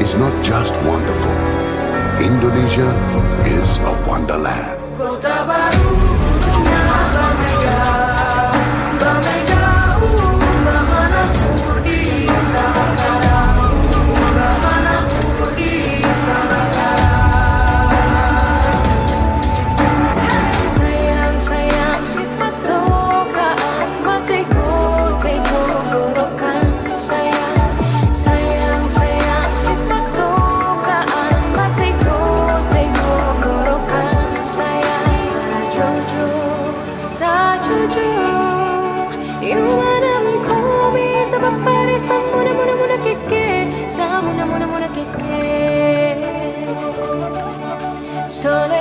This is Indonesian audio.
is not just wonderful. Indonesia is a wonderland. Kota baru punya Bamega, Bamega, Bamanapur di Samakarang, Bamanapur di Samakarang. Sayang sayang si patokaan, makaigo teko gorokan. Sayang sayang sayang si patokaan, makaigo teko gorokan. Sayang sa jojo, iwanam ko bisa papare sa muna keke, sa muna keke. Solo